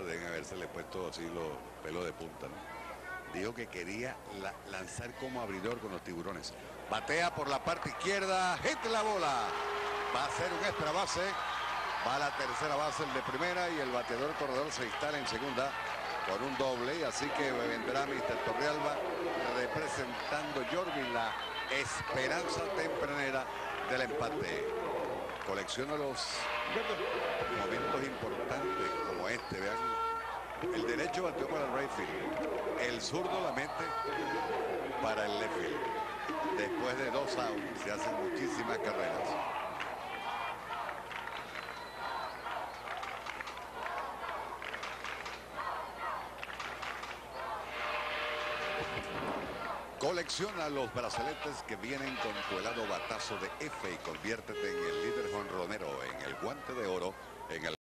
deben habérsele puesto así los pelos de punta, ¿no? Dijo que quería lanzar como abridor con los Tiburones. Batea por la parte izquierda, hit la bola. Va a ser un extra base. Va a la tercera base el de primera y el bateador corredor se instala en segunda con un doble. Así que vendrá Mr. Torrealba representando Jorvin, la esperanza tempranera del empate. Colecciona los momentos importantes como este. Vean, el derecho bateó para el right field, el zurdo la mete para el left field. Después de 2 outs se hacen muchísimas carreras. Colecciona los brazaletes que vienen con tu helado batazo de F y conviértete en el líder jonronero, en el guante de oro, en el